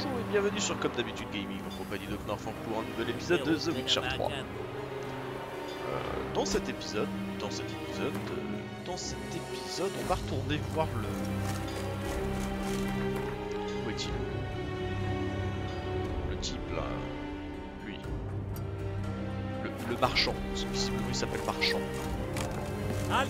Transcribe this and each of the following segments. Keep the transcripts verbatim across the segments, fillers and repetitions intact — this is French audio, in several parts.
Bonjour et bienvenue sur Comme d'habitude Gaming en compagnie de Knorfang pour un nouvel épisode de The Witcher trois. Euh, dans cet épisode, dans cet épisode, euh, dans cet épisode, on va retourner voir le... Où est-il? Le type là, lui. Le, le marchand, parce que visiblement il s'appelle marchand. Halt!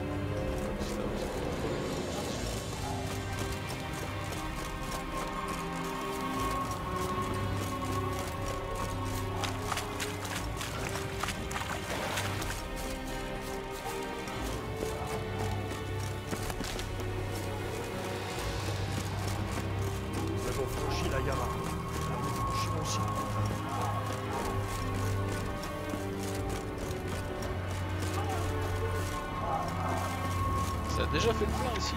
Ça a déjà fait le plein ici.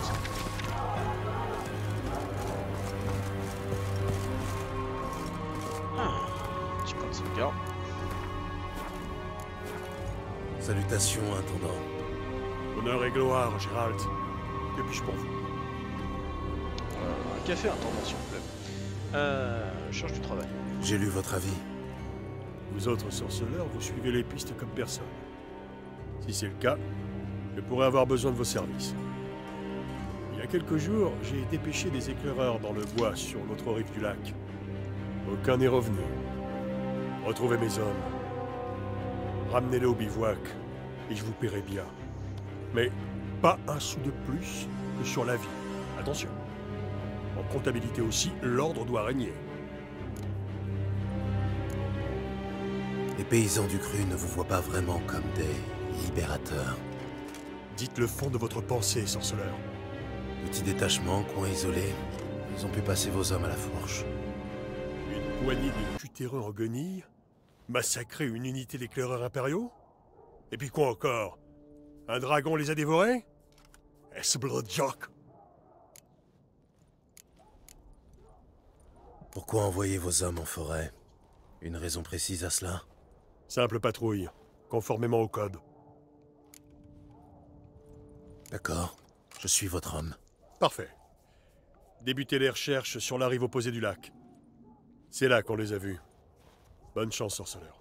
Ah, petit point de sauvegarde. Salutations, intendant. Honneur et gloire, Gérald. Que puis-je pour vous? Euh, un café intendant s'il vous plaît. Euh, je cherche du travail. J'ai lu votre avis. Vous autres sorceleurs, vous suivez les pistes comme personne. Si c'est le cas, je pourrais avoir besoin de vos services. Il y a quelques jours, j'ai dépêché des éclaireurs dans le bois sur l'autre rive du lac. Aucun n'est revenu. Retrouvez mes hommes. Ramenez-les au bivouac, et je vous paierai bien. Mais pas un sou de plus que sur la vie. Attention. En comptabilité aussi, l'ordre doit régner. Les paysans du cru ne vous voient pas vraiment comme des libérateurs. Dites le fond de votre pensée, sorceleur. Petit détachement, coin isolé, ils ont pu passer vos hommes à la fourche. Une poignée de cutéreux en guenilles? Massacrer une unité d'éclaireurs impériaux? Et puis quoi encore? Un dragon les a dévorés? Est-ce Bloodjock? Pourquoi envoyer vos hommes en forêt? Une raison précise à cela? Simple patrouille, conformément au code. D'accord, je suis votre homme. Parfait. Débutez les recherches sur la rive opposée du lac. C'est là qu'on les a vus. Bonne chance, sorceleur.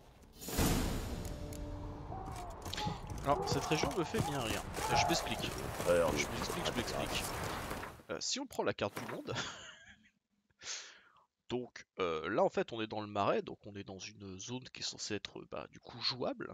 Alors, cette région me fait bien rien. Euh, je m'explique. Alors, je m'explique, je m'explique. Euh, si on prend la carte du monde... donc, euh, là, en fait, on est dans le marais, donc on est dans une zone qui est censée être, bah, du coup, jouable.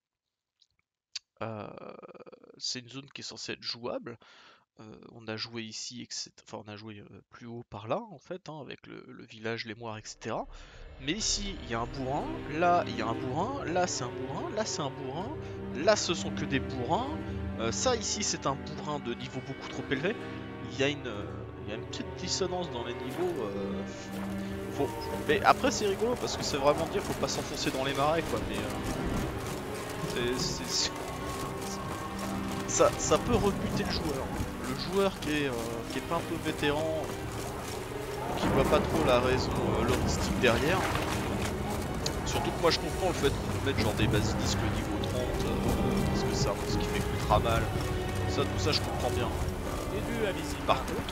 Euh, c'est une zone qui est censée être jouable. Euh, on a joué ici, et cetera. Enfin, on a joué euh, plus haut par là, en fait, hein, avec le, le village, les moires, et cetera. Mais ici, il y a un bourrin, là, il y a un bourrin, là, c'est un bourrin, là, c'est un bourrin, là, ce sont que des bourrins. Euh, ça, ici, c'est un bourrin de niveau beaucoup trop élevé. Il y a une, euh, il y a une petite dissonance dans les niveaux. Euh, faut... Mais après, c'est rigolo, parce que c'est vraiment dire, faut pas s'enfoncer dans les marais, quoi, mais... Euh, c'est... c'est... Ça, ça peut rebuter le joueur. Le joueur qui est, euh, qui est pas un peu vétéran, qui voit pas trop la raison euh, logistique derrière. Surtout que moi je comprends le fait qu'on mette genre des basilisques niveau trente, euh, parce que c'est un monstre qui fait ultra mal. Ça, tout ça je comprends bien. Par contre,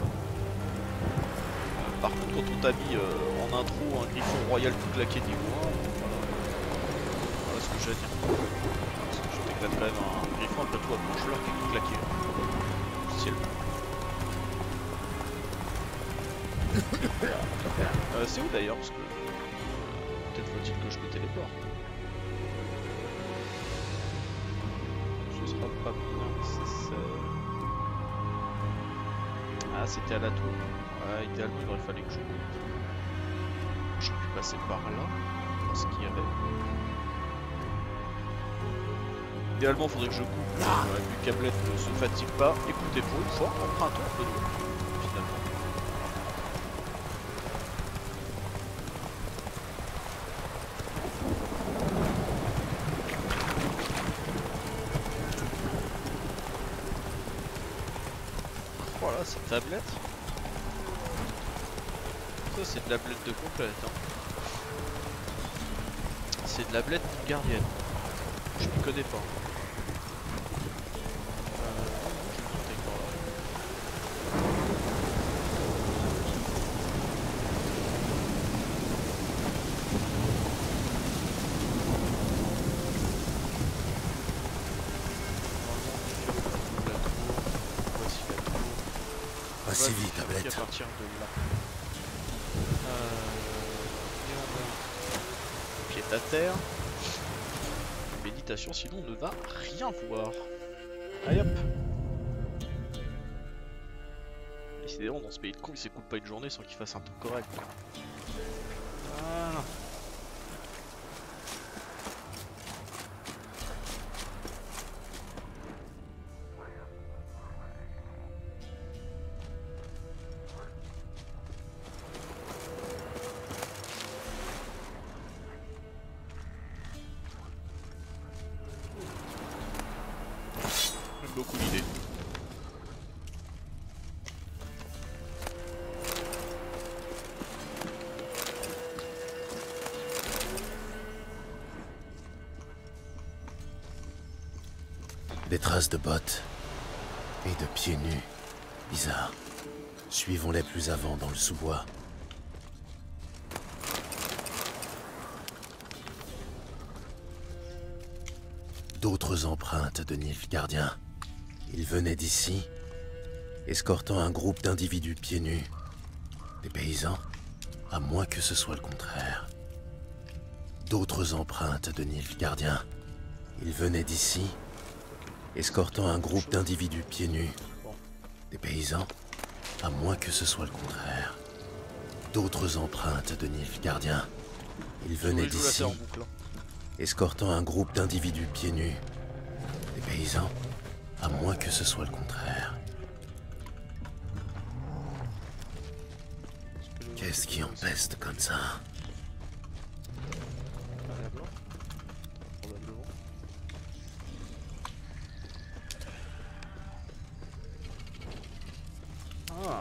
euh, par contre quand on t'habille euh, en intro un griffon royal tout claqué niveau un, voilà, voilà ce que j'ai à dire. Parce que je t'éclate quand même un griffon après tout à blancheur qui est tout claqué. Ciel. Euh, c'est où d'ailleurs? Parce que peut-être faut-il que je me téléporte. Ce sera pas bien nécessaire. Ah, c'était à la tour. Ouais, idéalement il aurait fallu que je monte. J'aurais pu passer par là, voir ce qu'il y avait. Idéalement il faudrait que je coupe, ah ouais, vu qu'Ablette ne se fatigue pas. Écoutez, pour une fois, empruntons un peu de l'eau, finalement. Voilà, cette tablette. Ça c'est de la blette de complète. Hein. C'est de la blette gardienne. Je ne connais pas. à tablette. partir de là. Euh, néanmoins, pied à terre. Méditation, sinon on ne va rien voir. Allez hop. Décidément, dans ce pays de con, il s'écoule pas une journée sans qu'il fasse un truc correct. Voilà. J'aime beaucoup l'idée. Des traces de bottes et de pieds nus. Bizarre. Suivons-les plus avant dans le sous-bois. D'autres empreintes de Nilfgaardiens. Ils venaient d'ici, escortant un groupe d'individus pieds nus. Des paysans, à moins que ce soit le contraire. D'autres empreintes de Nilfgaardiens. Ils venaient d'ici, escortant un groupe d'individus pieds nus. Des paysans, à moins que ce soit le contraire. D'autres empreintes de Nilfgaardiens. Ils venaient d'ici, escortant un groupe d'individus pieds nus. Des paysans, à moins que ce soit le contraire. Qu'est-ce qui empeste comme ça? Ah.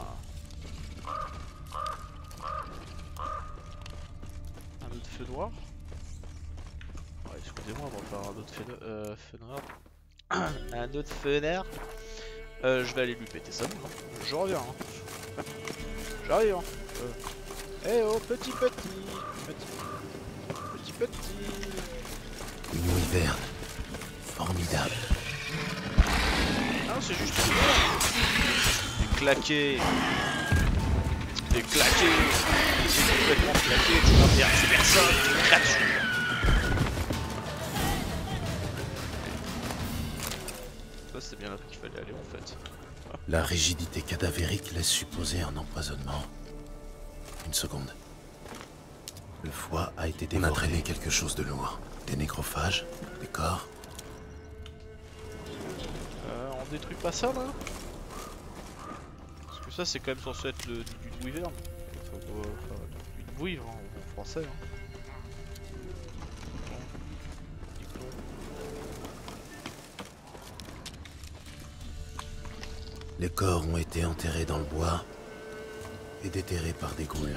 Un autre feu noir. Ouais, excusez-moi, on va faire un autre feu, euh, feu noir. Un autre feu noir. Euh, je vais aller lui péter sa boule. Hein. Je reviens. Hein. J'arrive. Hein. Euh. Eh oh, petit petit. Petit petit. Petit. Une wyvern. Formidable. Ah, c'est juste des claqués. Des claqués. C'est complètement claqué. Tu n'intéresses personne. Tu craques dessus. Ça, c'est bien là qu'il fallait aller en fait. La rigidité cadavérique laisse supposer un empoisonnement. Une seconde. Le foie a été dévoré. On a traîné quelque chose de lourd. Des nécrophages, des corps. Euh, on détruit pas ça là? Parce que ça c'est quand même censé être le, du, du wyvern. Enfin, euh, enfin, du vouivre hein, en français. Hein. Les corps ont été enterrés dans le bois et déterrés par des ghouls.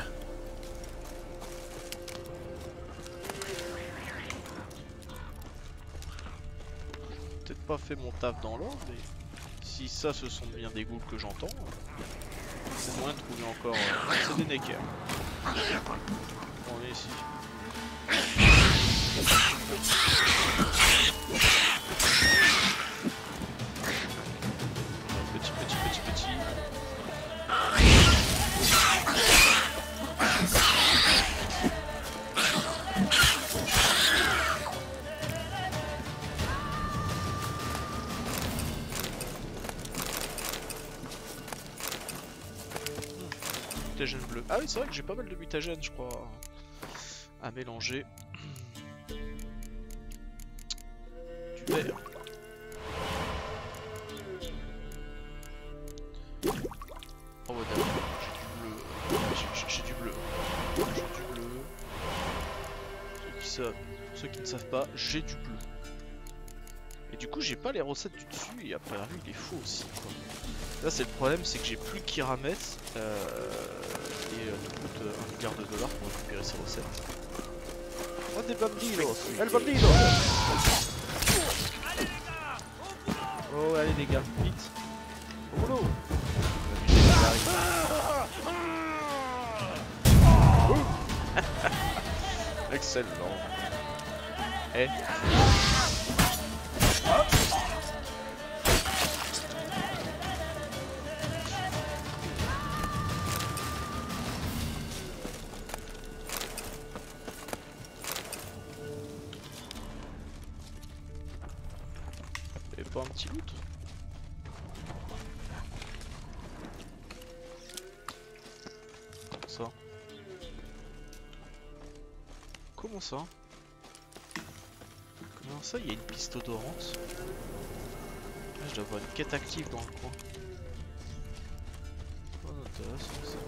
Peut-être pas fait mon taf dans l'ordre, mais si ça ce sont bien des ghouls que j'entends, c'est moyen de trouver encore. Euh... C'est des neckers. On est ici. Petit, petit, petit, petit. Mutagène bleu. Ah oui, c'est vrai que j'ai pas mal de mutagènes, je crois, à mélanger. Du vert. Oh ouais, j'ai du bleu. J'ai du bleu. Ceux qui savent, pour ceux qui ne savent pas, j'ai du bleu. Et du coup, j'ai pas les recettes du dessus, et après, lui, il est faux aussi, quoi. Là, c'est le problème, c'est que j'ai plus Kiramet, euh, et euh, ça coûte euh, un milliard de dollars pour récupérer ces recettes. Oh, des bandidos! El bandido! Oh, allez, les gars, vite! Au boulot! Excellent! Eh? petit loot. Ça. Comment ça? Comment ça, il y a une piste odorante? Ah, je dois avoir une quête active dans le coin. Oh, intéressant ça.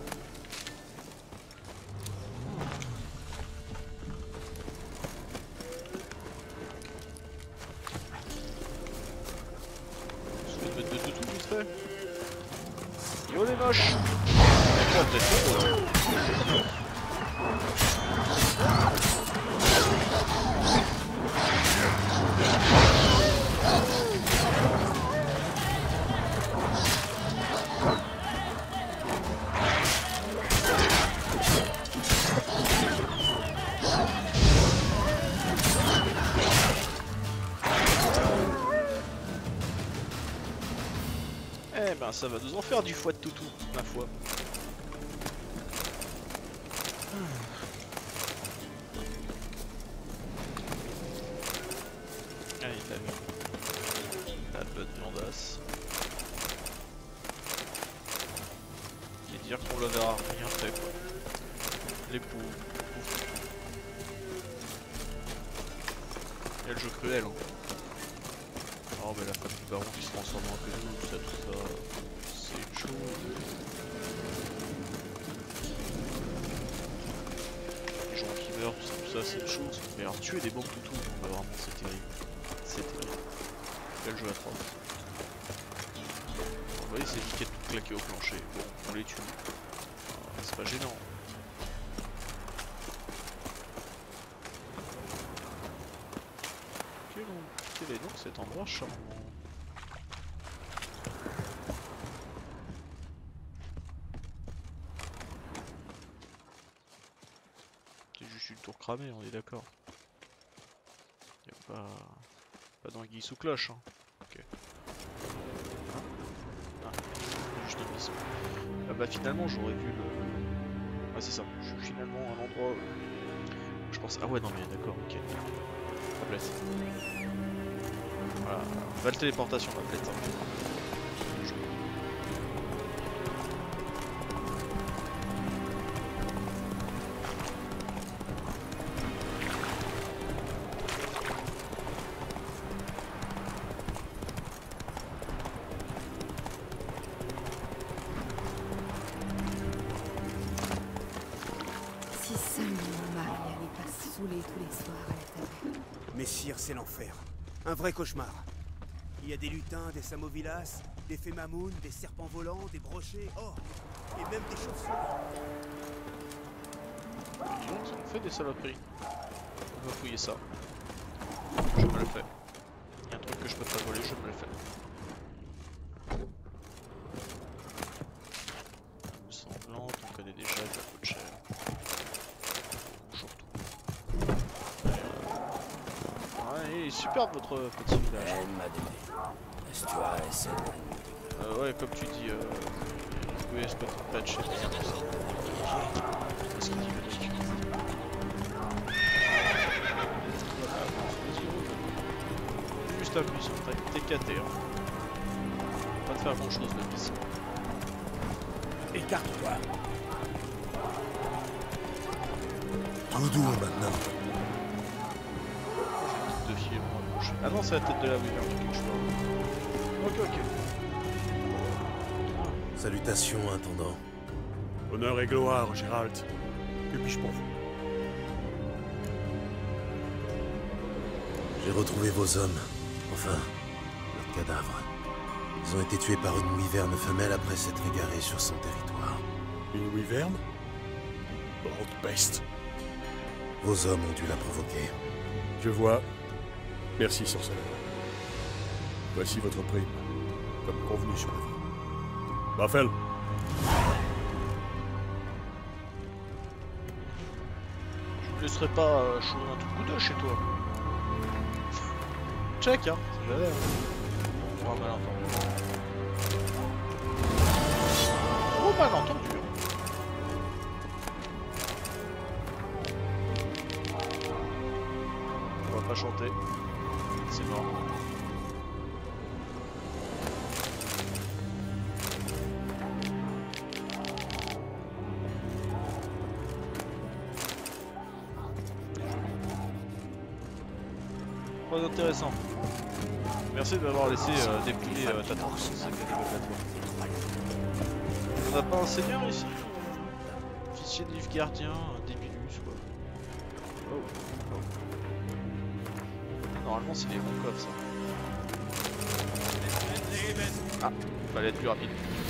Je vais te mettre de toutou vite fait. Yo les moches! D'accord, peut-être pas, ouais. Eh ben ça va nous en faire du foie de toutou, ma foi. Allez, la, la bonne viandasse. Et dire qu'on la verra rien fait quoi. Les pauvres. Il y a le jeu cruel hein. Oh mais la femme du baron qui se transforme en queue, tout ça, tout ça, c'est une chose. Les gens qui meurent, tout ça, tout ça, c'est une chose. Mais alors tuer des bombes tout, bah, vraiment c'est terrible. C'est terrible. Quel jeu atroce. Vous voyez ces tickets tout claqués au plancher. Bon, on les tue. Ah, c'est pas gênant. Quel est donc cet endroit charmant? C'est juste une tour cramée, on est d'accord. Y'a pas... pas d'anguille sous cloche, hein. Ok. Ah, juste un bisou. Ah bah finalement j'aurais vu le... Ah c'est ça, je suis finalement à l'endroit où... Je pense... Ah ouais non mais d'accord, ok. Tablette. Voilà, belle téléportation la tablette. Hein. Si seulement mon mari allait pas se saouler tous les soirs à la taverne. Messire, c'est l'enfer. Un vrai cauchemar. Il y a des lutins, des samovilas, des fémamounes, des serpents volants, des brochets, oh, et même des chauves-souris. Ils ont fait des saloperies. On va fouiller ça. Je me le fais. Il y a un truc que je peux pas voler, je me le fais. Sanglante, on connaît déjà, ça coûte cher. Bonjour tout. Ouais, il est superbe votre petit village. Euh, ouais, comme tu dis, euh... oui, je peux te patcher. Qu'est-ce qu'il dit le mec? Juste appuie sur T K T, hein. Pas de faire grand chose de mission. Écarte-toi. Tout doux maintenant. De fier, moi, bouche. Ah non, c'est la tête de la Wyvern, quelque chose. Ok, ok. Salutations, intendant. Honneur et gloire, Gérald. Que puis-je pour vous? J'ai retrouvé vos hommes. Enfin, leurs cadavres. Ils ont été tués par une wyverne femelle après s'être égarés sur son territoire. Une wyverne? Grande peste. Vos hommes ont dû la provoquer. Je vois. Merci, sorceleur. Voici votre prime, comme convenu sur la vie. Raphaël. Je ne laisserai pas euh, chouiner un tout coup d'œil chez toi. Check, hein. C'est jamais. Hein. Sur un malentendu. Oh, malentendu. On va pas chanter. C'est mort. Pas intéressant. Merci de m'avoir laissé euh, dépouiller euh, ta tante. C'est on n'a pas un seigneur ici? Officier de Nilfgaardien, un Débilus quoi. Oh. Oh. Normalement c'est les bons coffres ça. Ah, fallait être plus rapide.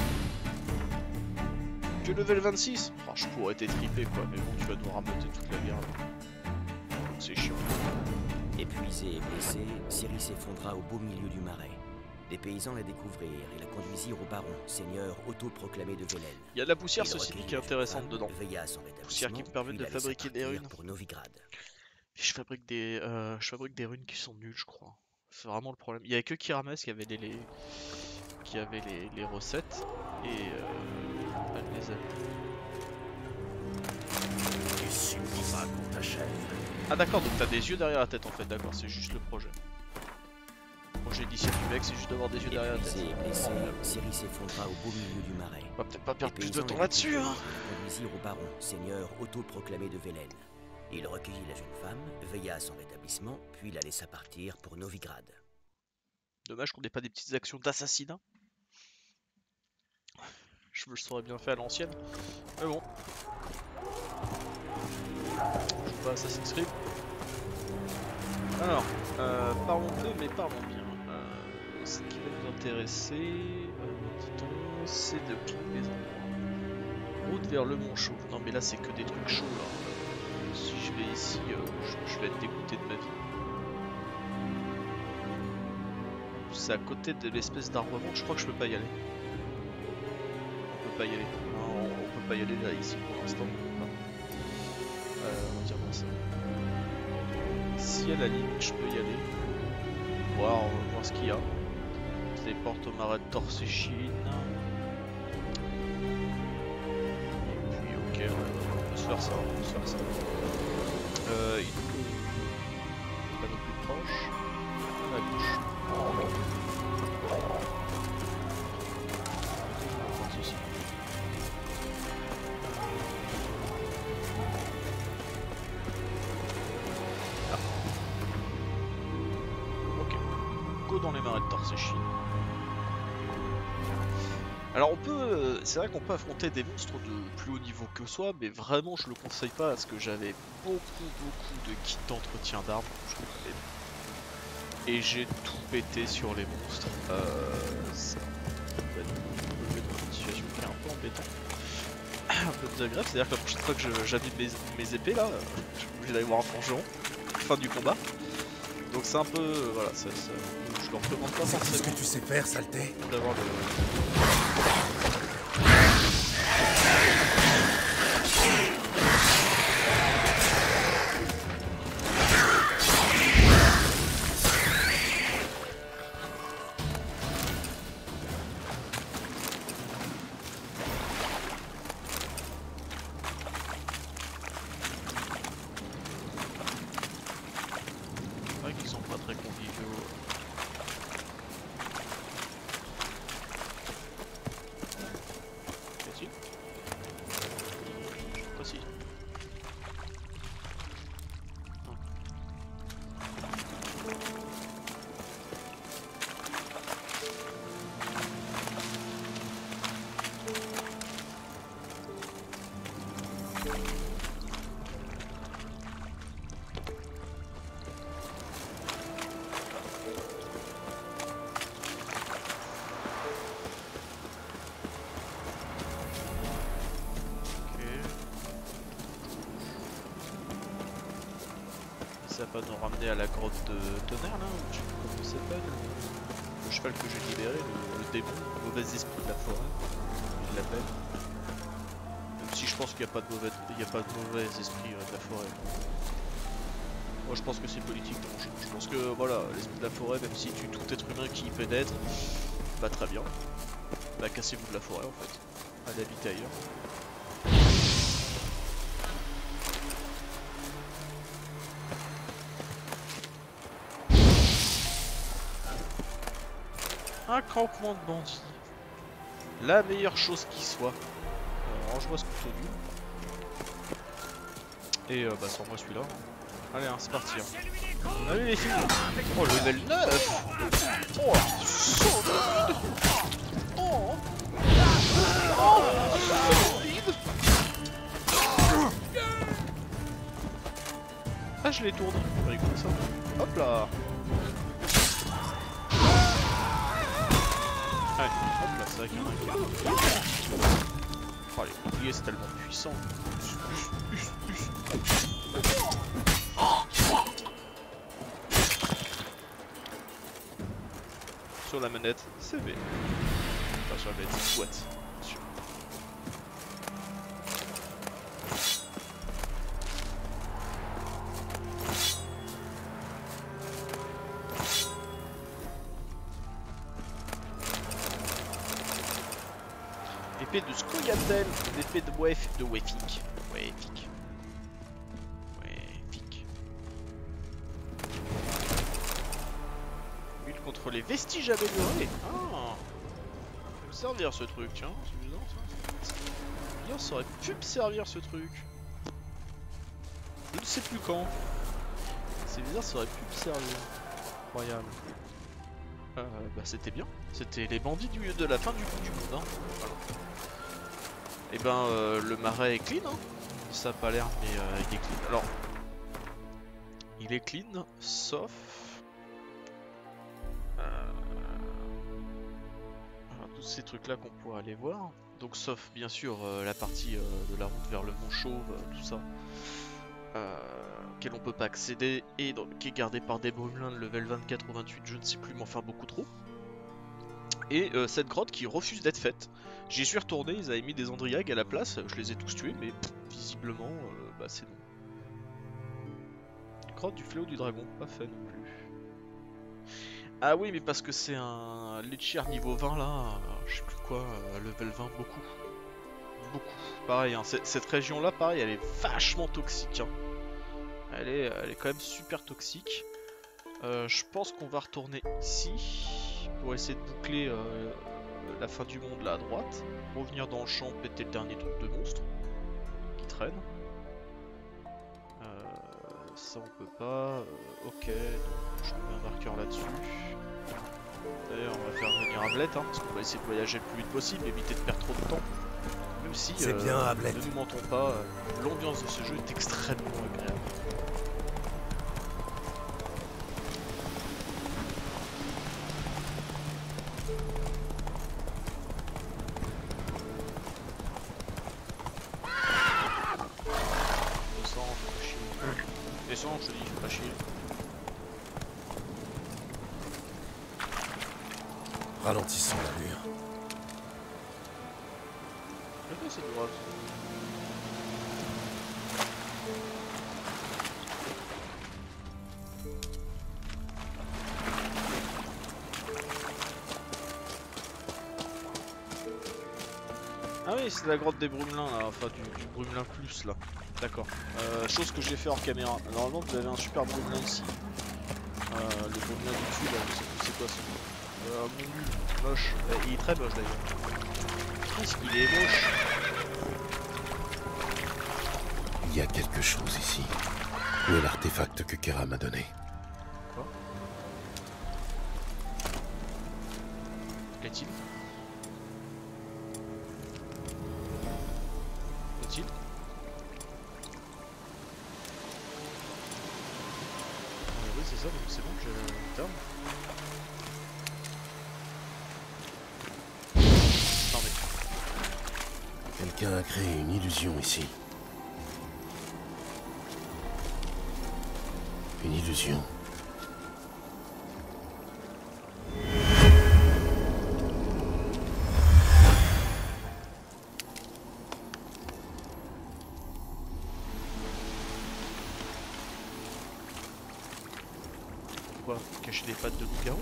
Que level vingt-six? Oh, je pourrais t'étriper quoi, mais bon tu vas nous rameuter toute la guerre. Donc c'est chiant. Épuisé et blessé, Ciri s'effondra au beau milieu du marais. Les paysans la découvrirent et la conduisirent au baron, seigneur autoproclamé de Velen. Il y a de la poussière, ceci dit, qui est intéressante dedans. Veilla à son rétablissement, Poussière qui me permet de fabriquer des runes. Pour Novigrad. Je fabrique des, euh, je fabrique des runes qui sont nulles, je crois. C'est vraiment le problème. Il y avait que Kirames qui avait les, les... qui avait les, les recettes et euh, elle les a. Ah d'accord, donc t'as des yeux derrière la tête en fait. D'accord, c'est juste le projet. Moi j'ai dit du mec, c'est juste d'avoir des yeux derrière la tête. Blessé, Ciri s'effondra au beau milieu du marais. On va peut-être pas perdre plus de temps là-dessus, hein. Conduisirent au baron, seigneur autoproclamé de Velen. Il recueillit la jeune femme, veilla à son rétablissement, puis la laissa partir pour Novigrad. Dommage qu'on n'ait pas des petites actions d'assassinat. Je me le serais bien fait à l'ancienne. Mais bon. Je joue pas à Assassin's Creed. Alors, euh, parlons peu, mais parlons bien. Euh, ce qui va nous intéresser, euh, dit-on, c'est de trouver les endroits. Route vers le Mont Chaud. Non mais là c'est que des trucs chauds là. Euh, si je vais ici, euh, je, je vais être dégoûté de ma vie. C'est à côté de l'espèce d'arbrement, je crois que je peux pas y aller. On peut pas y aller. Non, on peut pas y aller là ici pour l'instant. Euh, on va dire comme ça. Si à la limite je peux y aller. Voir, on va voir ce qu'il y a. Les portes au marais de Torséchine. Et puis ok, ouais, on peut se faire ça, on peut se faire ça. Euh, il est pas non plus proche. À la gauche. Ah. Ok. Go dans les marais de Torséchine. Alors on peut, c'est vrai qu'on peut affronter des monstres de plus haut niveau que soi, mais vraiment je le conseille pas parce que j'avais beaucoup beaucoup de kits d'entretien d'armes, et j'ai tout pété sur les monstres. Euh, ça peut être une situation qui est un peu embêtante, un peu désagréable, c'est-à-dire que la prochaine fois que j'habite mes, mes épées là, je suis obligé d'aller voir un forgeron, fin du combat. Donc c'est un peu, euh, voilà, ça, ça, je leur demande pas forcément. C'est ce que tu sais faire, saleté. D'avoir le... Ça va nous ramener à la grotte de tonnerre là, je sais pas comment ça s'appelle. Le cheval que j'ai libéré, le, le démon, le mauvais esprit de la forêt, il l'appelle. Même si je pense qu'il n'y a pas de mauvais, il y a pas de mauvais esprit euh, de la forêt. Moi je pense que c'est politique dans le jeu. Je pense que voilà, l'esprit de la forêt, même si tu tout être humain qui y pénètre, bah très bien. Bah cassez-vous de la forêt en fait. Allez habiter ailleurs. Un campement de bandits. La meilleure chose qui soit. Euh, range-moi ce couteau nul. Et euh, bah sans moi celui-là. Allez, hein, c'est parti. Hein. Allez les filles. Oh level neuf. Oh so good. Oh. Oh solide. Ah je l'étourdis. Rigole ça. Hop là. Allez, hop là, c'est vrai qu'il y en a un qui est... Oh les boucliers c'est tellement puissant. Sur la manette, c'est V. Enfin sur la manette, c'est boîte, bien sûr. Épée de Skoyatel, l'épée de Wef, de Wefik. Wefik. Wefik. Huile contre les vestiges améliorés. Ah, ça peut me servir ce truc, tiens. C'est bizarre ça. Bien, ça aurait pu me servir ce truc. Je ne sais plus quand. C'est bizarre, ça aurait pu me servir. Incroyable. Euh, bah c'était bien. C'était les bandits du, de la fin du, du monde. Hein. Voilà. Et ben euh, le marais est clean, hein. Ça a pas l'air, mais euh, il est clean. Alors, il est clean, sauf euh... alors, tous ces trucs là qu'on pourrait aller voir. Donc sauf bien sûr euh, la partie euh, de la route vers le Mont Chauve, euh, tout ça, euh, auquel on peut pas accéder et donc, qui est gardé par des brumelins de level vingt-quatre ou vingt-huit, je ne sais plus, mais enfin beaucoup trop. Et euh, cette grotte qui refuse d'être faite. J'y suis retourné, ils avaient mis des Andriags à la place, je les ai tous tués, mais pff, visiblement, euh, bah c'est non. Grotte du fléau du dragon, pas fait non plus. Ah oui, mais parce que c'est un Lechier niveau vingt là, je sais plus quoi, euh, level vingt, beaucoup. Beaucoup. Pareil, hein, cette région là, pareil, elle est vachement toxique. Hein. Elle, est, elle est quand même super toxique. Euh, je pense qu'on va retourner ici pour essayer de boucler euh, la fin du monde là à droite, revenir dans le champ, péter le dernier truc de monstre qui traîne. Euh, ça on peut pas. Euh, ok, donc je mets un marqueur là-dessus. D'ailleurs on va faire venir Ablette, hein, parce qu'on va essayer de voyager le plus vite possible, éviter de perdre trop de temps. Même si, c'est euh, bien Ablette. ne nous mentons pas, euh, l'ambiance de ce jeu est extrêmement agréable. Descends, je te dis, fais pas chier. Ralentissons l'allure. Ok, c'est grave. Ah oui, c'est la grotte des brumelins là, enfin du, du brumelin plus là. D'accord. Euh, chose que j'ai fait hors caméra. Normalement vous avez un super brumelin ici. Euh, le brumelin du dessus là, je sais plus c'est quoi ça. Euh, mon nul, moche. Euh, il est très moche d'ailleurs. Qu'est-ce qu'il est moche. Il y a quelque chose ici. Où est l'artefact que Kera m'a donné? Quoi? Qu'est-il? Qu'est-il? Oui, c'est ça, donc c'est bon, j'ai le terme. Non mais... Quelqu'un a créé une illusion ici. Une illusion. Quoi? Cacher des pattes de loup-garou?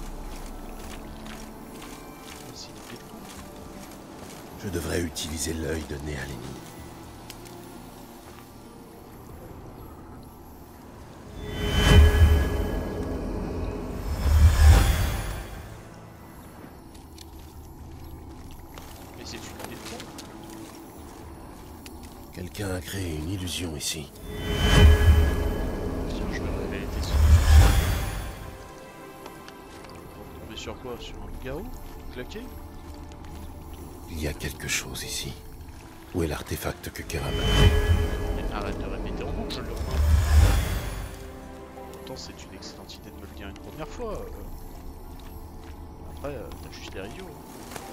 Aussi des pieds de loup. Je devrais utiliser l'œil de Néalénie. Mais c'est une idée de con. Quelqu'un a créé une illusion ici. Tiens, je vais révéler tes caisson. On va tomber sur quoi? Sur un loup-garou claqué? Il y a quelque chose ici. Où est l'artefact que Keram a? Mais arrête de répéter en boucle, je le remets. Pourtant, c'est une excellente idée de me le dire une première fois. euh. Après, euh, t'as juste l'air idiot. hein.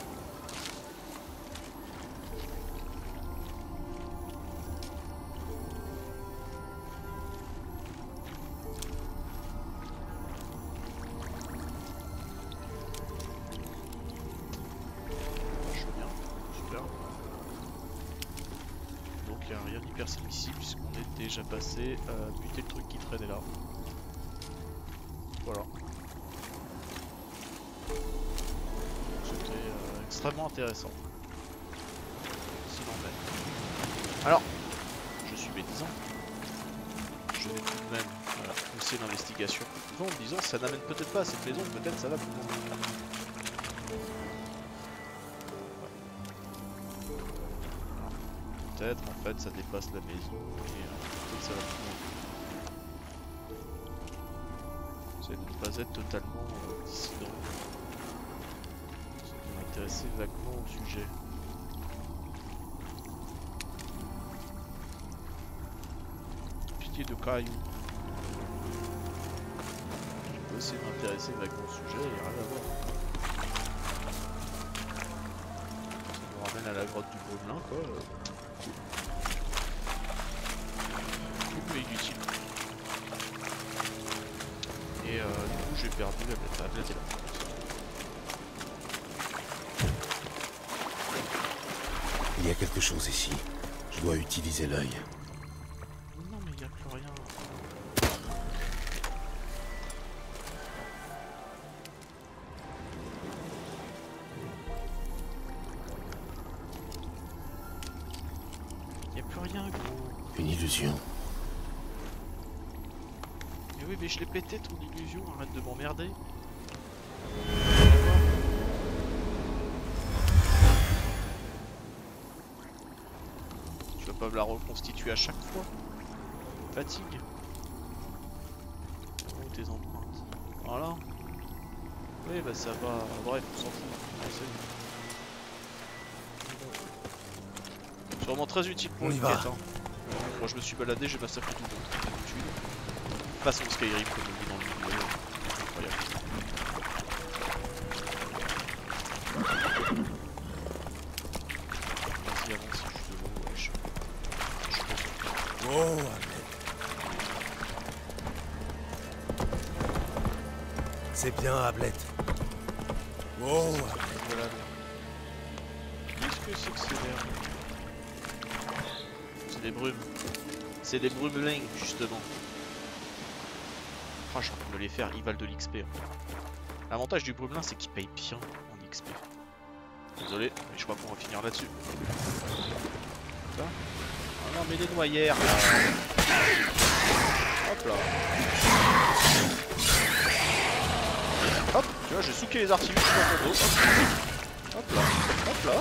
Vachement bien, super. Donc il n'y a rien d'hyper ici puisqu'on est déjà passé à buter le truc qui traînait là. Voilà. C'était euh, extrêmement intéressant. Sinon même. Alors, je suis médisant. Je vais tout de même voilà, pousser l'investigation en me disant ça n'amène peut-être pas à cette maison, peut-être ça va plus loin. Peut-être en fait ça dépasse la maison et euh, peut-être ça va plus loin. C'est de ne pas être totalement euh, dissident. C'est de m'intéresser vaguement au sujet. Pitié de cailloux. Je peux essayer de m'intéresser vaguement au sujet et rien à voir. Ça nous ramène à la grotte du Bromelin quoi. Mais inutile. Et euh, du coup j'ai perdu la blette, la blette est là. Il y a quelque chose ici. Je dois utiliser l'œil. Non mais il n'y a plus rien. Il n'y a plus rien gros. Une illusion. Mais oui mais je l'ai pété ton illusion, arrête de m'emmerder. Tu vas pas me la reconstituer à chaque fois. Fatigue. Oh tes empreintes. Voilà. Oui bah ça va. Bref, on s'en fout. C'est vraiment très utile pour On une y va. quête. Hein. Moi je me suis baladé, j'ai massacré tout le monde. Comme d'habitude. Façon Skyrim comme on dit dans le vidéo. Incroyable. Vas-y avance, c'est juste de l'eau, wesh. Oh, c'est bien, Ablette. Oh, Voilà. Qu'est-ce que c'est que ces l'air? C'est des brumes. C'est des brumelins justement. Oh, j'ai envie de me les faire, ils valent de l'X P. L'avantage du brumelin c'est qu'il paye bien en X P. Désolé, mais je crois qu'on va finir là-dessus. Ça. Oh non mais des noyères là. Hop là. Hop, tu vois j'ai souqué les artiluges dans ton dos. Hop là, hop là.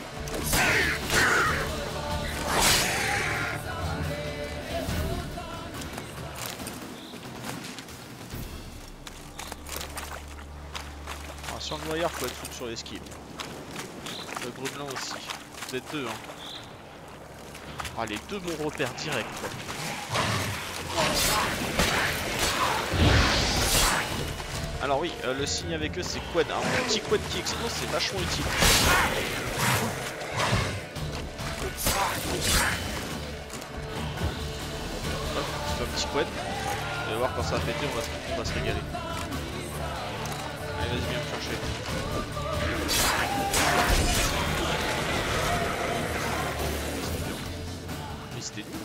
Ah, sur le noyeur faut être fou sur l'esquive. Le brumelin aussi. Vous êtes deux hein. Ah les deux mon repère direct quoi. Alors oui, euh, le signe avec eux c'est quad. Un petit quad qui explose c'est vachement utile. Hop, c'est un petit quad. Vous allez voir quand ça va péter, on va se, on va se régaler. Allez vas-y viens me chercher. Mais c'était nul.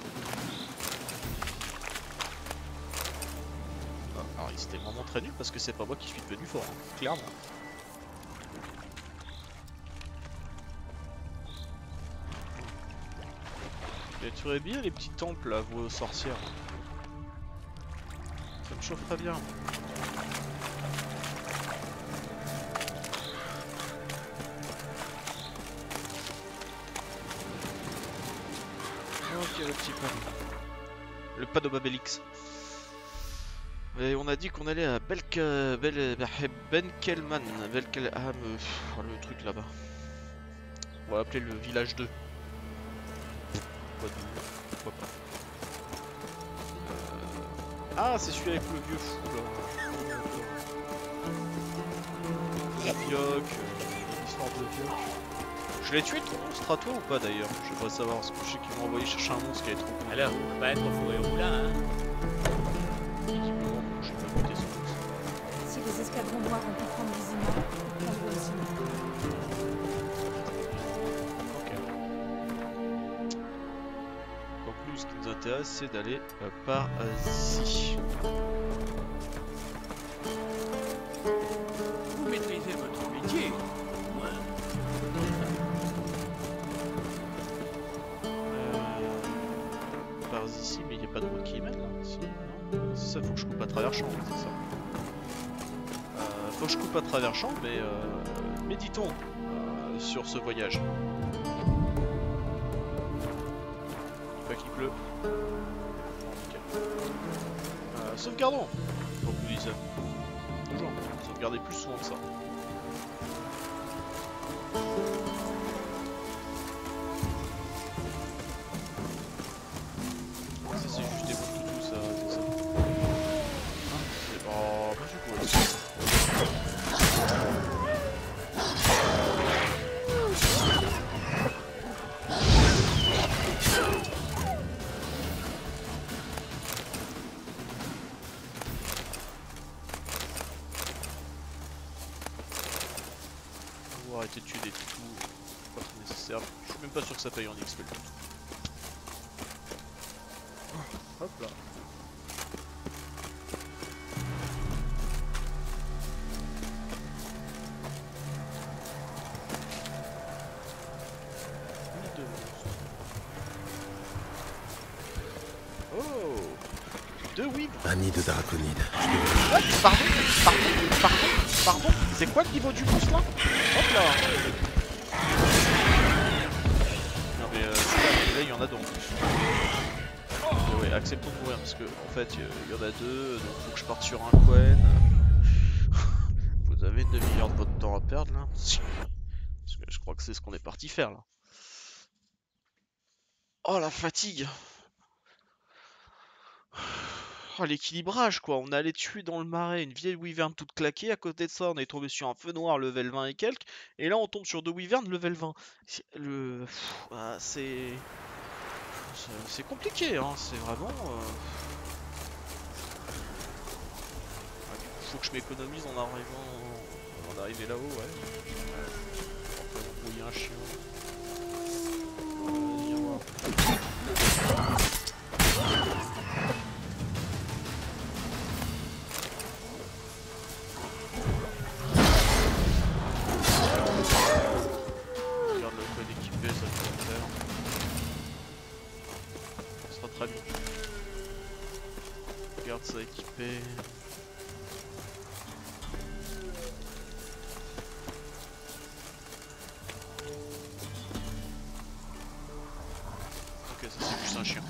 Alors c'était vraiment très nul parce que c'est pas moi qui suis devenu fort, hein, clairement. Détruisez bien les petits temples là, vos sorcières. Ça me chauffe pas bien. Ok le petit panneau. Le panneau Babelix. Et on a dit qu'on allait à Belk... Bel... Benkelman. Belkelham... Oh, le truc là-bas. On va appeler le village deux. Pourquoi deux? Pourquoi pas. Euh... Ah, c'est celui avec le vieux fou là. Vioc, l'histoire de Vioc. Je l'ai tué ton monstre à toi ou pas d'ailleurs? J'aimerais savoir, parce que je sais qu'ils m'ont envoyé chercher un monstre qui est trop cool. Alors, on va pas être au four et au moulin, hein? Équipement, je vais pas goûter ce monstre. Si les escadrons noirs ont pu prendre Vizima, ils prendront aussi nous. Ok. Donc nous, ce qui nous intéresse, c'est d'aller euh, par ici. Vous maîtrisez votre métier. Moi, Euh, par ici, mais il n'y a pas de route qui y mène là. Si, non. C'est ça, faut que je coupe à travers champ, c'est ça. Euh, faut que je coupe à travers champ, mais euh, méditons euh, sur ce voyage. Pas qu'il pleut. Ok. Euh, sauvegardons, pour que vous disiez. Toujours, sauvegardez plus souvent que ça. Ça c'est juste des bons toutous, ça, c'est ça. Hein, c'est... Oh, bah du coup, là. On va arrêter de tuer des toutous, pas trop nécessaire. Je suis même pas sûr que ça paye en X P le tout. Hop là. Deux monstres. Oh, deux wibs. Un nid de draconide. What? Pardon, pardon, pardon, pardon. C'est quoi le niveau du monstre là? Hop là. Non mais euh, là, là il y en a donc. Euh, ouais, acceptons de mourir parce que en fait il y en a deux, donc faut que je parte sur un Quen. Vous avez une demi-heure de votre temps à perdre là. Parce que je crois que c'est ce qu'on est parti faire là. Oh la fatigue. Oh l'équilibrage quoi, on allait tuer dans le marais une vieille wyvern toute claquée, à côté de ça on est tombé sur un feu noir level vingt et quelques, et là on tombe sur deux wyverns level vingt. Le... Ah, c'est... C'est compliqué hein, c'est vraiment... Euh... Ah, du coup faut que je m'économise en arrivant... Avant d'arriver là-haut, ouais. On va embrouiller un chien. Euh, viens voir. Regarde le code équipé, ça peut le faire. Ça sera très bien. Regarde ça équipé. Ok, ça c'est juste un chien.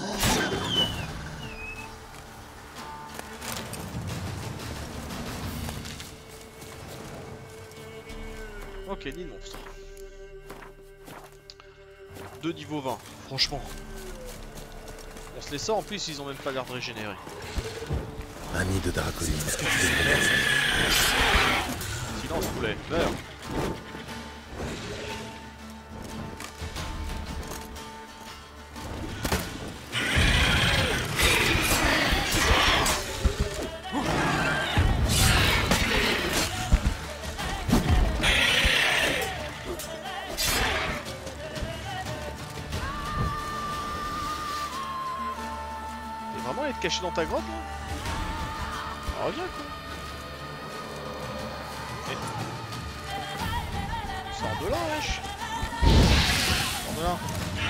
Ok, ni de monstre. Deux niveau vingt, franchement. On se les sort, en plus ils ont même pas l'air de régénérer. Un nid de draconide. Silence poulet, meurs. Caché dans ta grotte là? Ah, reviens quoi. Et... Sors de là wesh. Sors de là.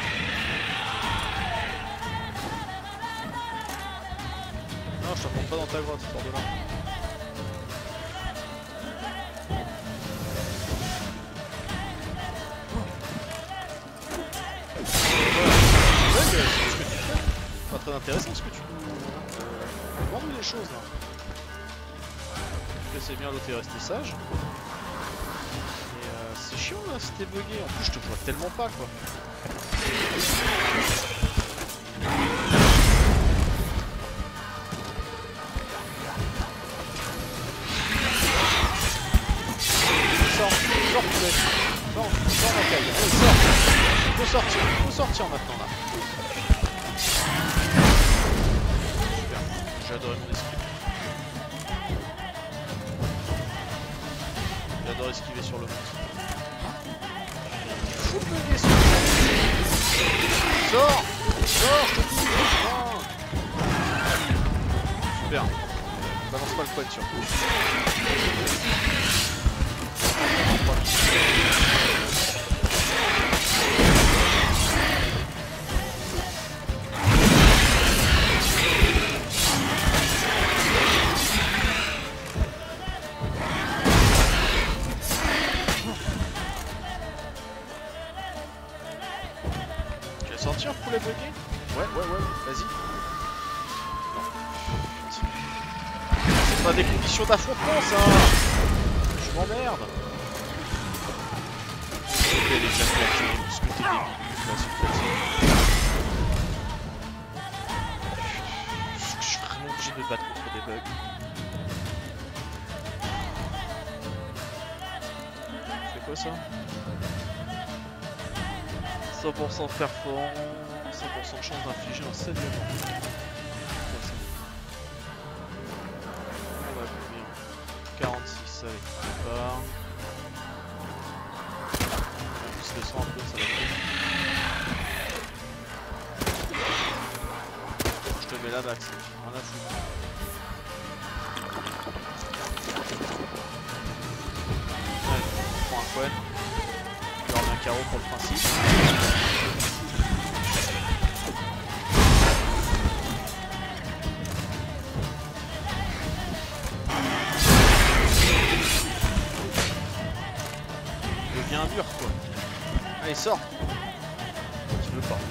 Non je t'apprends pas dans ta grotte, sors de là. Ouais, c'est ce que tu fais. Pas très intéressant ce que tu fais. Demande-nous des choses là. Que c'est bien, l'autre est resté sage. Mais euh, c'est chiant là, c'était bugué. En plus, je te vois tellement pas quoi. Sors, sors poulet. Sors, sors ma caille. Allez, sors. Faut sortir, faut sortir maintenant là. Super, j'ai adoré mon esprit. J'adore esquiver sur le monstre. Faut me laisser. Sors, sors, je te dis. Non. Super. Balance pas le poing surtout. Tu vas sortir pour les bloquer? Ouais, ouais, ouais, vas-y. C'est pas des conditions d'affrontement ça. Je m'emmerde. Les attaques, parce que t'es débile. Là, c'est facile. Je suis vraiment obligé de me battre contre des bugs. C'est quoi ça? cent pour cent performance, cent pour cent de chance d'infliger un seul diamant. On va combien? quarante-six, allez, on part. On se descend un peu, ça va être bon. Je te mets la max, rien à foutre. Allez, on prend un coin. Je leur mets un carreau pour le principe. Devient dur quoi. Allez, sors. Tu veux pas.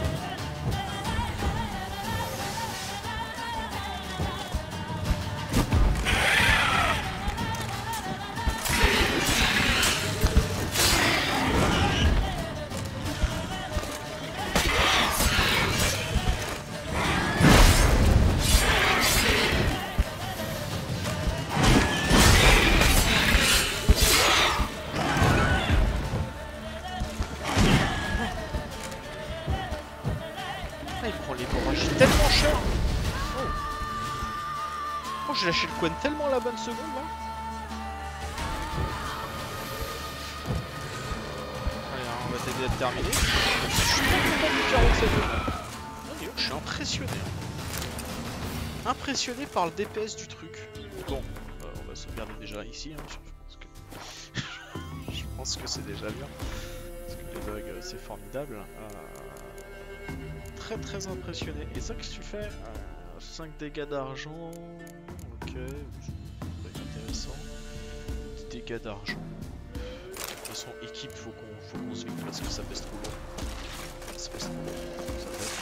Il prend les borrages tellement cher. Oh, oh j'ai lâché le coin tellement à la bonne seconde là. Allez, hein, on va t'aider à te terminer. Je suis pas content du quarante-sept. Je suis impressionné. Hein. Impressionné par le D P S du truc. Bon, euh, on va sauvegarder déjà ici. Hein. Je pense que je pense que c'est déjà bien. Parce que les bugs, c'est formidable. Euh... Très très impressionné. Et ça, qu'est-ce que tu fais? euh, cinq dégâts d'argent. Ok, c'est intéressant. dix dégâts d'argent. De toute façon, équipe, faut qu'on faut qu'on se parce que ça pèse trop lourd. Ça pèse trop lourd. Ça pèse.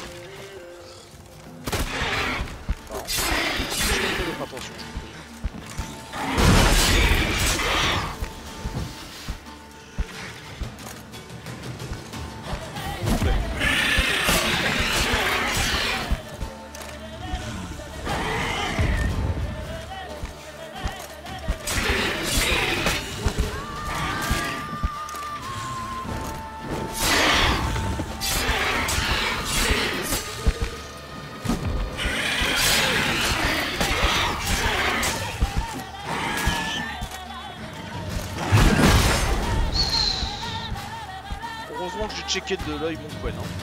Pardon. Je fais d'autres attention, je vous prie. Heureusement que j'ai checké de l'œil mon coin, hein.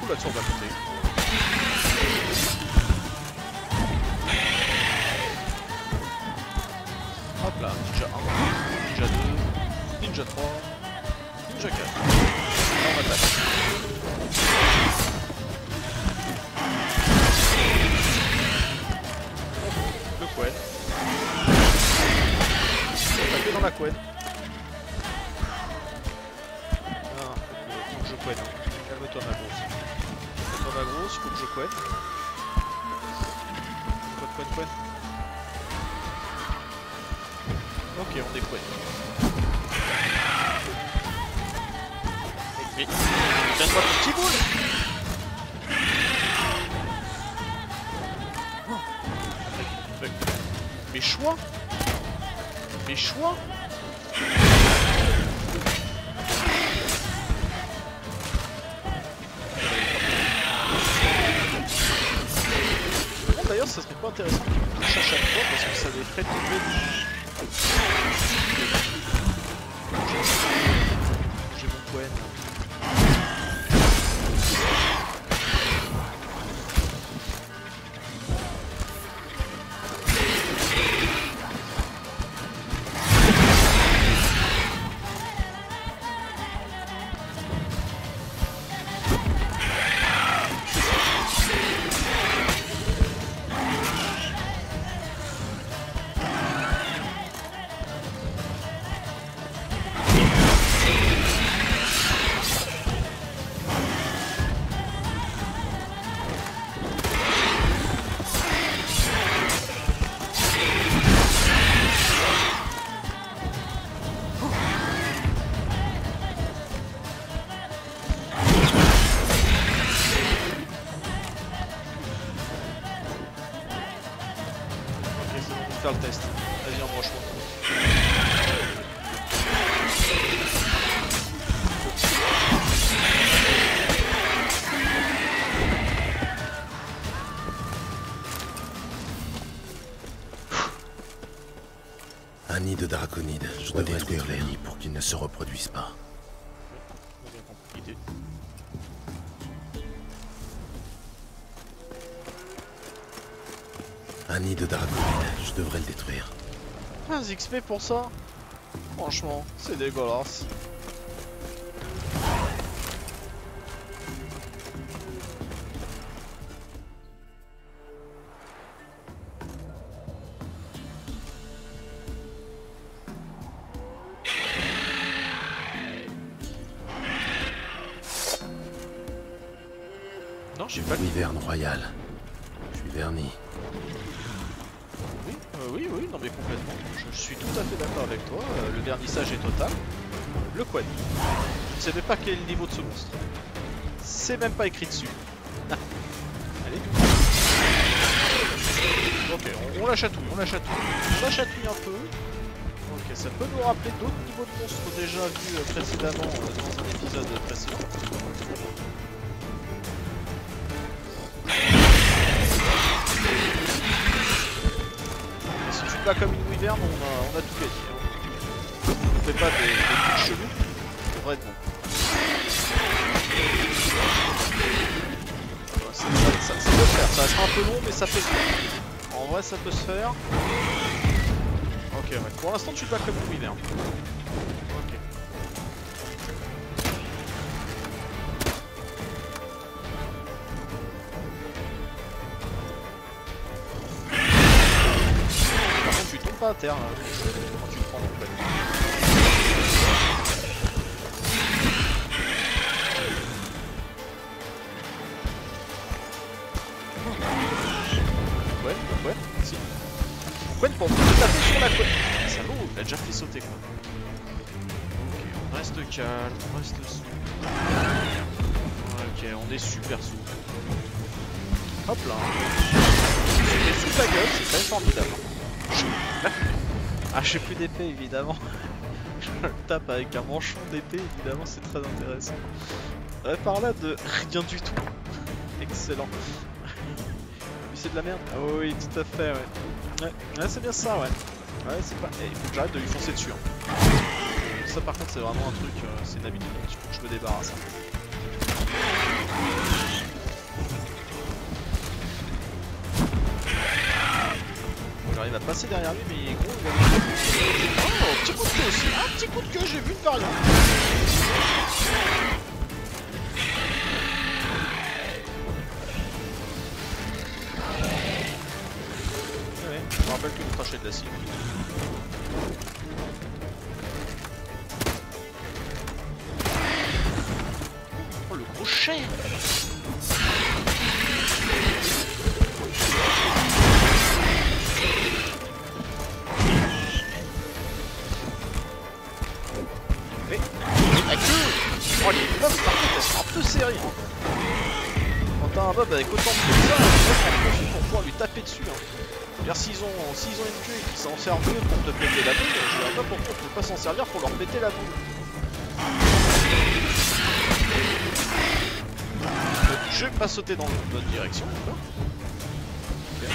bah ça on va compter. Hop là, ninja un, ninja deux, ninja trois, ninja quatre. Là on attaque. Le couette. Attaquer dans la couette. Ah, faut que je couette. Calme-toi ma grosse. Calme-toi ma grosse, faut que je couette. Couette, couette, couette. Ok, on est couette. Mais, donne-moi ton petit boule. Mes choix. Mes choix. Bon, d'ailleurs, ça serait pas intéressant qu'il me touche à chaque fois parce que ça les ferait tomber. J'ai mon poème. Faire le test. Vas-y, embranche-moi. Un nid de draconide. Je dois détruire les nids pour qu'ils ne se reproduisent pas. On a bien compris l'idée. Un nid de draconide. Je devrais le détruire. quinze X P pour ça. Franchement, c'est dégueulasse. Non, j'ai pas le... Wyvern royal. Je suis verni. Oui, euh, oui, oui, non mais complètement. Je suis tout à fait d'accord avec toi. Euh, le vernissage est total. Le quad. Je ne sais même pas quel est le niveau de ce monstre. C'est même pas écrit dessus. Ah. Allez. Ok, on, on la chatouille, on la chatouille. On la chatouille un peu. Ok, ça peut nous rappeler d'autres niveaux de monstres déjà vus euh, précédemment euh, dans un épisode précédent. Si tu te bats comme une wyvern, on a, on a tout gagné. Hein. On fait pas des, des trucs chelous, ça devrait être bon. Ça, ça, ça, ça peut se faire, ça va être un peu long mais ça peut se faire. En vrai ça peut se faire. Ok, ouais. Pour l'instant tu te bats comme une wyvern. Ok. Par contre tu tombes pas à terre là, quand tu le prends en fait. Ouais, ouais, si. Gwen pour te taper sur la côte. Salaud, il a déjà fait sauter quoi. Ok, on reste calme, on reste souple. Ok, on est super souple. Hop là. C'est sous ta gueule, c'est quand même formidable. Ah, j'ai plus d'épée évidemment. Je le tape avec un manchon d'épée, évidemment, c'est très intéressant. Ouais, par là de rien du tout. Excellent. C'est de la merde. Ah oui, tout à fait, ouais. Ouais, ouais c'est bien ça, ouais. Ouais, c'est pas... Il faut que j'arrête de lui foncer dessus. Hein. Ça, par contre, c'est vraiment un truc, euh, c'est une habitude dont il faut que je me débarrasse. Hein. j'arrive à passer derrière lui, mais il est gros. Il a... Oh, petit coup de queue aussi. Un petit coup de queue, j'ai vu une variante. Ouais, je me rappelle que le crachet de la cible. Oh, le gros chien. Oh, les mobs par contre elles sont un peu serrées hein. Quand t'as un mob avec autant de que ça, il profite pour pouvoir lui taper dessus hein. C'est-à-dire s'ils ont, s'ils ont une queue et qu'ils s'en servent mieux pour te péter la boule, je vois pas pourquoi on peut pas s'en servir pour leur péter la boule. Donc, je vais pas sauter dans la bonne direction, d'accord. Okay.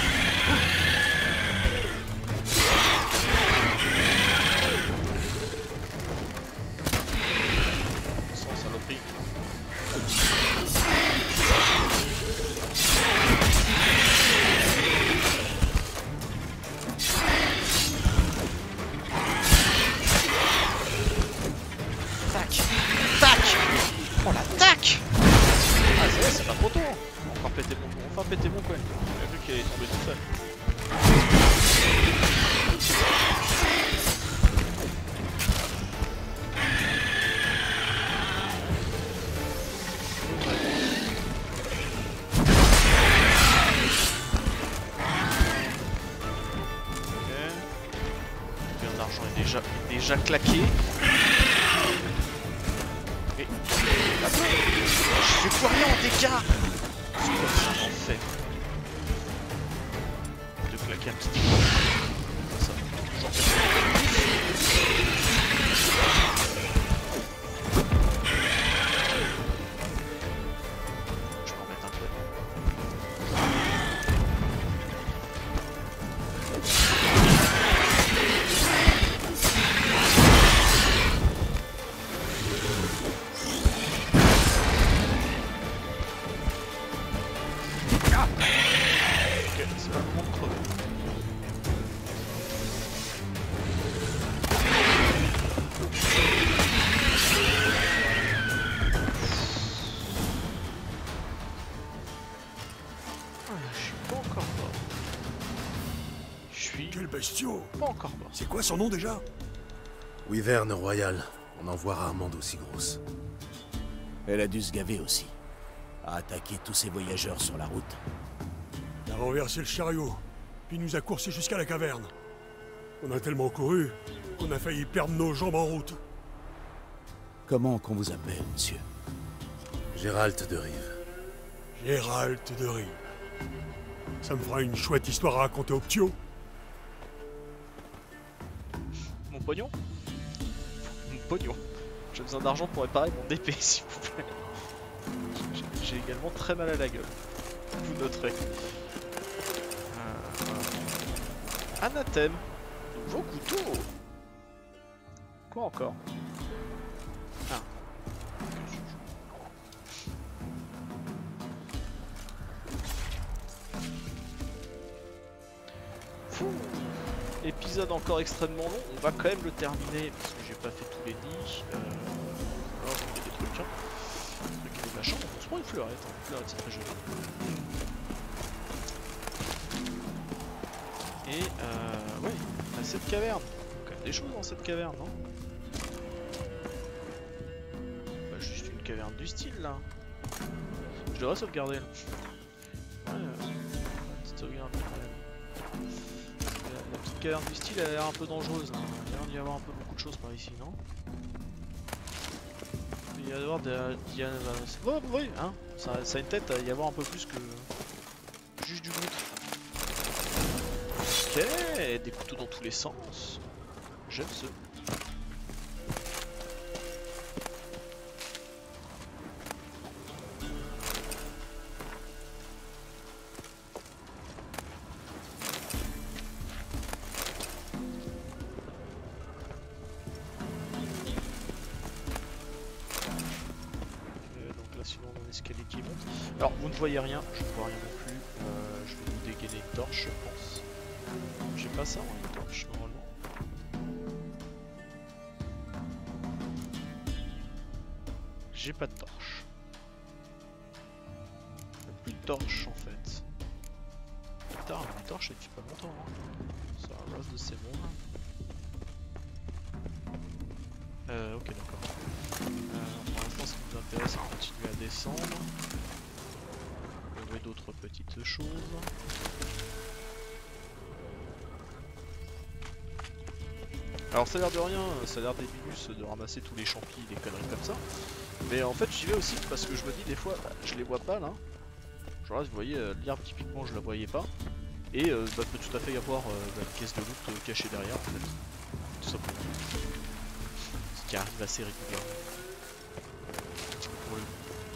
Péter mon coin. J'ai vu qu'elle est tombée tout seul. Ok. Bien d'argent est déjà, déjà claqué. Et là, je fais plus rien en dégâts. C'est quoi ça en fait? De claquer un petit peu. Ça, toujours faire je peux en mettre un peu. Quel bestiau! Pas encore mort. C'est quoi son nom déjà? Wyvern Royal. On en voit rarement d'aussi grosses. Elle a dû se gaver aussi. À attaquer tous ces voyageurs sur la route. Elle a renversé le chariot, puis nous a coursé jusqu'à la caverne. On a tellement couru qu'on a failli perdre nos jambes en route. Comment qu'on vous appelle, monsieur? Gérald de Rive. Gérald de Rive. Ça me fera une chouette histoire à raconter au ptio. Mon pognon? Mon pognon. J'ai besoin d'argent pour réparer mon épée, s'il vous plaît. J'ai également très mal à la gueule. Vous noterez. Euh... Anathème. Nouveau couteau. Quoi encore? Ah. Fou. Épisode encore extrêmement long. On va quand même le terminer parce que j'ai pas fait tous les nids. Euh... Oh, il y a des trucs, hein. Des trucs et des machins. On se prend une fleurette. Hein. Une fleurette, c'est très joli. Et euh, ouais, on a cette caverne. Il y a quand même des choses dans cette caverne, non? Bah, juste une caverne du style là. Je devrais sauvegarder là. Ouais, euh, petite sauvegarde quand même. La, la petite caverne du style elle a l'air un peu dangereuse. Hein. Il y a l'air d'y avoir un peu beaucoup de choses par ici, non? Il y a d'avoir des. Il y a, oh, oui, hein, ça, ça a une tête, il y a avoir un peu plus que. Juste du loot. Ok, des couteaux dans tous les sens. J'aime ce. Donc là, sinon on a un escalier qui monte. Alors vous ne voyez rien, je ne vois rien non plus. Euh, je vais vous dégainer une torche, je pense. J'ai pas ça en torche normalement. J'ai pas de torche. Y'a plus de torche en fait. Putain, une torche depuis pas longtemps. Hein. Ça reste de ces mondes. Euh, ok, d'accord. Euh, pour l'instant, ce qui nous intéresse, c'est de continuer à descendre. Trouver d'autres petites choses. Alors, ça a l'air de rien, ça a l'air débiluce de ramasser tous les champis, des conneries comme ça. Mais en fait, j'y vais aussi parce que je me dis des fois, bah, je les vois pas là. Genre là, vous voyez, euh, l'herbe typiquement, je la voyais pas. Et euh, bah, peut tout à fait y avoir euh, bah, une caisse de loot euh, cachée derrière en fait. Tout simplement. Ce qui arrive assez régulièrement. Pour le...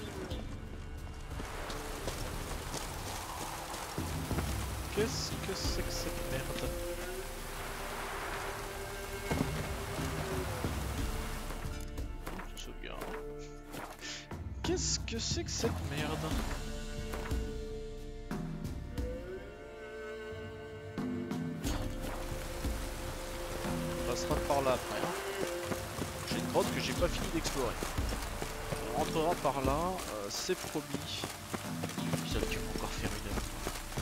Qu'est-ce que c'est que cette merde? Toute sauvegarde. Qu'est-ce que c'est que cette merde? Par là après. Hein. J'ai une grotte que j'ai pas fini d'explorer. On rentrera par là, euh, c'est promis. Ça va encore faire une heure.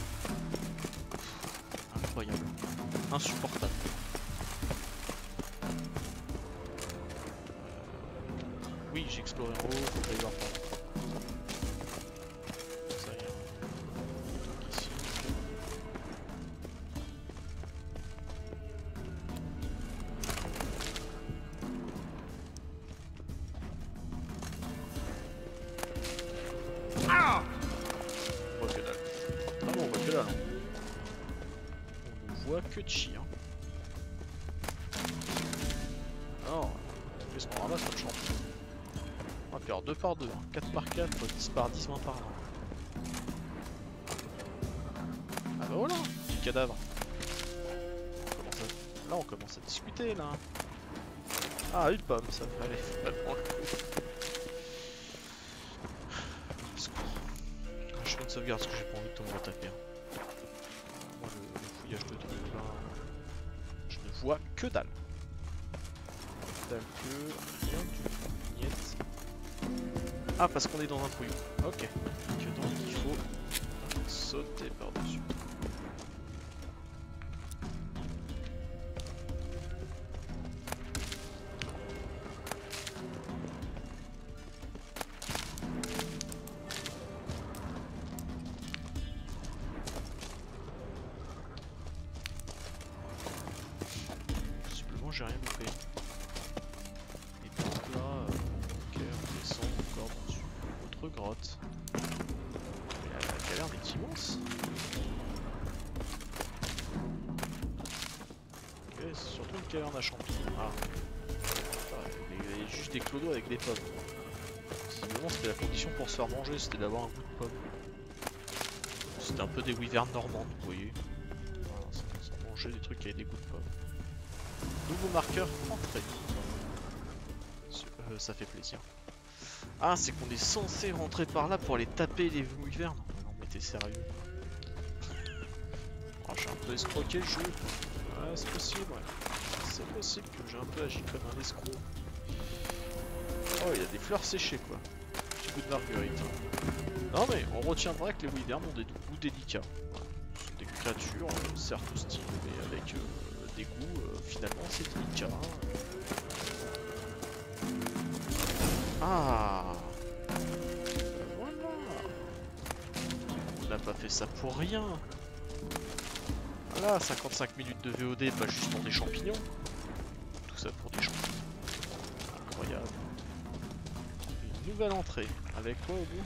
Incroyable. Insupportable. Euh... Oui, j'ai exploré en haut, faut aller voir par là. Ça y est. Donc ici. Que de chi, hein. Alors, qu'est-ce qu'on ramasse notre champ? On va faire deux par deux, hein. quatre par quatre, dix par dix, vingt par vingt. Ah bah voilà, petit cadavre. On commence à... Là on commence à discuter là. Ah, une pomme, ça fallait vraiment le coup. Je fais une sauvegarde parce que j'ai pas envie de tout me retaper. Hein. Moi le, le fouillage de trucs là, je ne vois que dalle. Dalle que rien du tout. Niette. Ah, parce qu'on est dans un trouillon. Ok. Que donc il faut sauter par-dessus. J'ai rien loupé. Et donc là, euh, ok, on descend encore dans une autre grotte. Mais la caverne est immense. Ok, c'est surtout une caverne à champignons. Ah. Il y avait juste des clodos avec des pommes. Visiblement c'était la condition pour se faire manger, c'était d'avoir un goût de pomme. C'était un peu des wyverns normandes, vous voyez. Voilà, ça, ça mangeait des trucs avec des goûts de pomme. Nouveau marqueur entrée. Euh, ça fait plaisir. Ah, c'est qu'on est censé rentrer par là pour aller taper les wyverns. Non mais t'es sérieux? Oh, j'ai un peu escroqué le jeu. Ouais, c'est possible, ouais. C'est possible que j'ai un peu agi comme un escroc. Oh, il y a des fleurs séchées quoi. Petit goût de marguerite. Non mais on retiendra que les wyverns ont des goûts délicats. Ce sont des créatures, euh, certes hostiles, mais avec... Euh, des goûts, euh, finalement c'est délicat. Ah, voilà. On n'a pas fait ça pour rien. Voilà, cinquante-cinq minutes de V O D, pas juste pour des champignons. Tout ça pour des champignons. Incroyable. Une nouvelle entrée. Avec quoi au bout?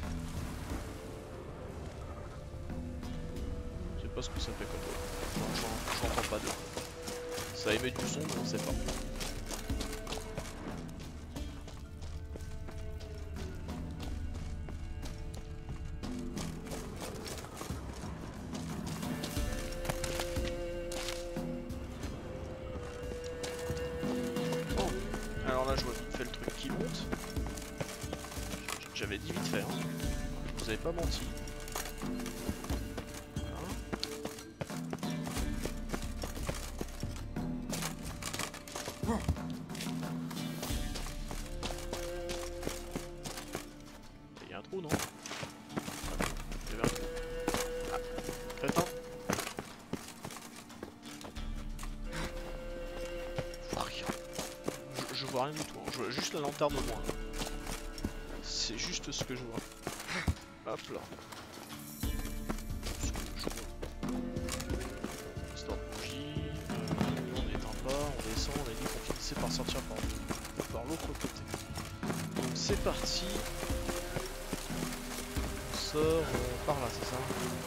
Je sais pas ce que ça fait comme ça. J'en entends pas de. Ça émet du son, mais on sait pas. Bon, alors là je vois vite fait le truc qui monte. J'avais dit vite fait, hein. Je vous avais pas menti. Il y a un trou, non? Il y avait un trou. Ah, crétin. Je vois rien. Je, je vois rien du tout. Hein. Je vois juste la lanterne au loin. C'est juste ce que je vois. Hop là. Ce que je vois. Histoire de bougie. Euh, on n'éteint pas, on descend, on a dit qu'on finissait par sortir par, par l'autre côté. Donc c'est parti. On sort euh, par là, c'est ça?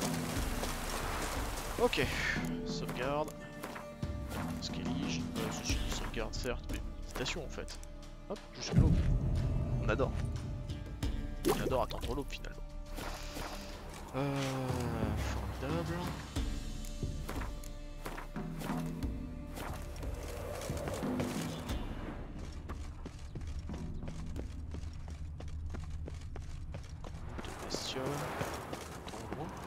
Ok. Sauvegarde. Skellige. Euh, ceci dit sauvegarde certes, mais méditation en fait. Hop, jusqu'à l'aube. On adore. On adore attendre l'aube finalement. Euh, formidable. De bestioles. Attends, loin.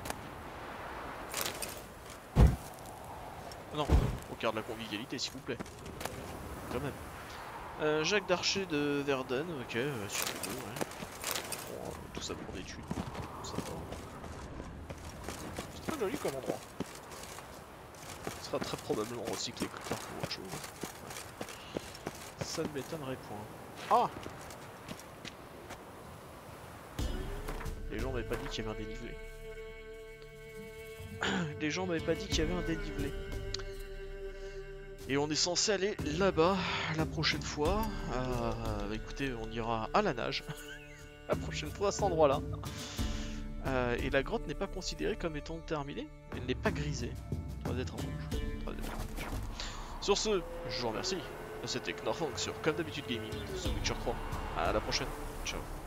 Non, au quart de la convivialité s'il vous plaît. Quand même. Euh, Jacques d'Archer de Verden, ok, euh, si tu veux, ouais. Bon, euh, tout ça pour des thunes. Ça va. C'est très joli comme endroit. Ce sera très probablement recyclé plus tard pour autre chose. Ouais. Ça ne m'étonnerait point. Ah! Les gens m'avaient pas dit qu'il y avait un dénivelé. Les gens m'avaient pas dit qu'il y avait un dénivelé. Et on est censé aller là-bas la prochaine fois. Euh, écoutez, on ira à la nage. La prochaine fois à cet endroit-là. Euh, et la grotte n'est pas considérée comme étant terminée. Elle n'est pas grisée. Très étrange. Très étrange. Sur ce, je vous remercie. C'était Knorfang sur Comme d'habitude Gaming, The Witcher trois. À la prochaine. Ciao.